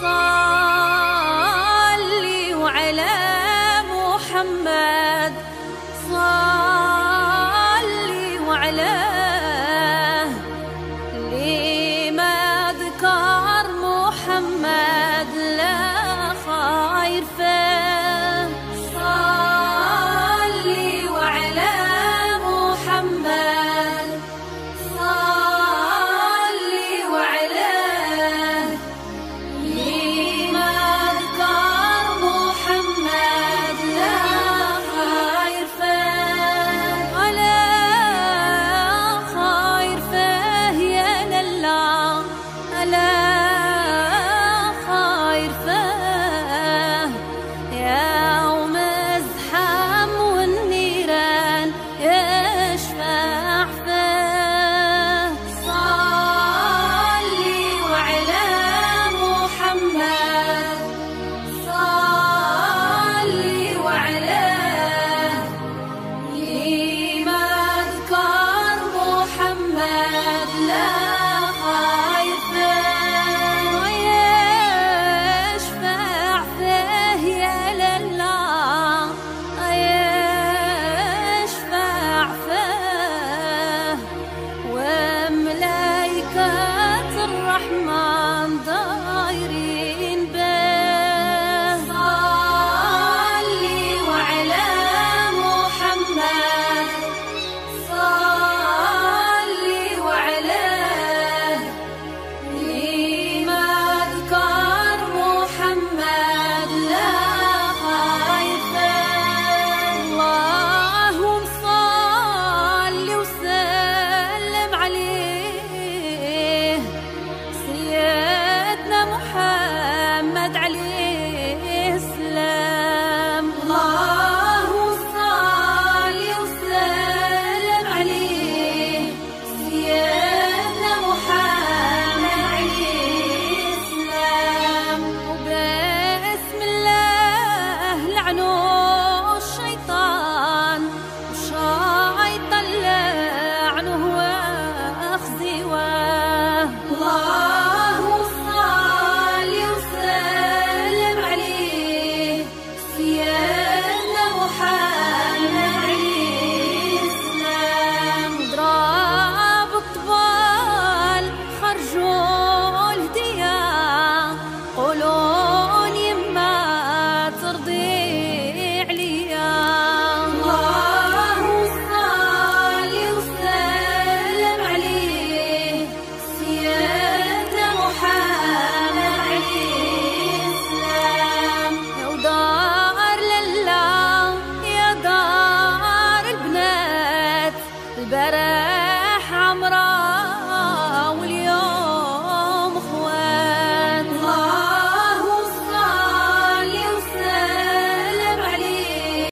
صلي وعلى محمد صلي وعلاه اللي ما ذكر محمد لا خير فيه صلي وعلى محمد صلي وعلاه اللي ما ذكر محمد لا خير فيه ولا خير فيه يا لله لا خير فيه يوم ازحم والنيران يشفع فيه صلي وعلى محمد صلي وعلاه اللي ما ذكر محمد لا